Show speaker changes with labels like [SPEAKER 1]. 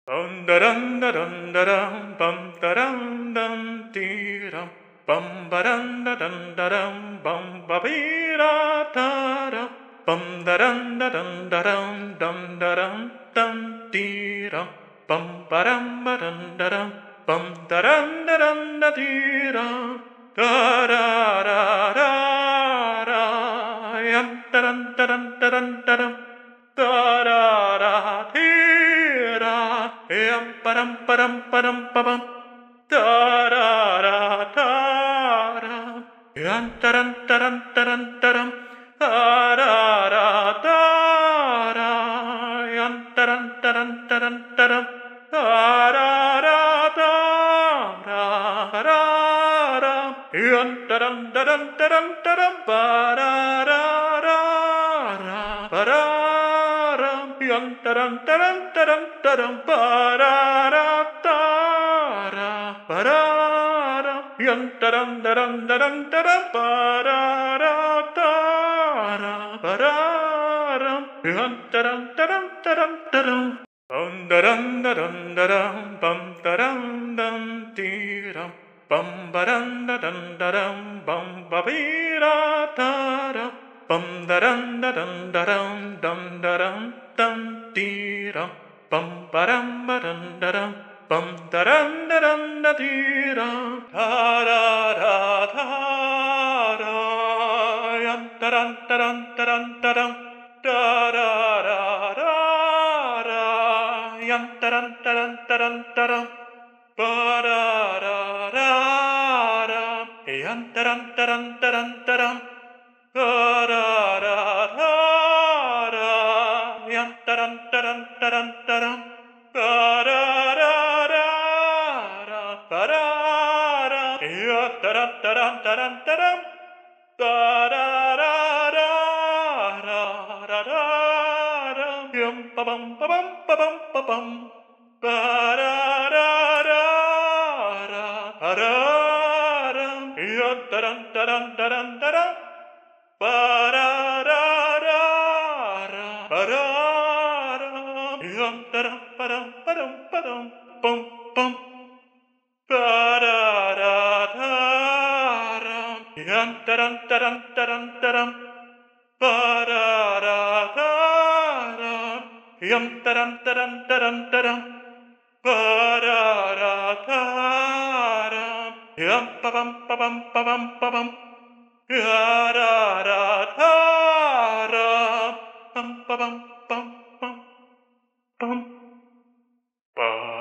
[SPEAKER 1] Bum da dum da dum da dum bum da dum dum dee dum bum ba dum da dum da dum bum ba bee da da dum bum da dum da dum da dum da dum dee dum bum ba dum da dum bum da dum da dee dum da da da da da yum da dum da dum da dum da dum da da da dee da yum ba dum ba bum da da da da da yum da dum da dum da da da da da yum da dum da dum da dum da da da da da da da yum da dum da dum da dum da dum ba da da da ba da yum da dum da dum da dum da dum ba da da da ba da yum da dum da dum da dum da dum ba da da da ba da yum da dum da dum da dum da dum bum da dum da dum da dum bum da dum dum dee dum bum ba dum da dum da dum bum ba bee da da dum bum da dum da dum da dum da dum dee dum bum ba dum da dum bum da dum da dee dum da da da da da yum da dum da dum da dum da dum da da da da da yum da dum da dum da dum da dum ba da da da da yum da dum da dum da dum da dum ba da da da da yum da dum da dum da dum da dum ba da da da da ba da da yum da dum da dum da dum da dum da da da da da da da yum ba bum ba bum ba bum ba bum ba da da da da ba da da yum da dum da dum da dum da dum ba da da da da ba da da yum da dum ba dum ba dum ba dum bum bum ba da da da da yum da dum da dum da dum da dum ba da da da da yum da dum da dum da dum da dum ba da da da da yum ba bum ba bum ba bum ba bum da da da da da bum ba bum bum bum bum ba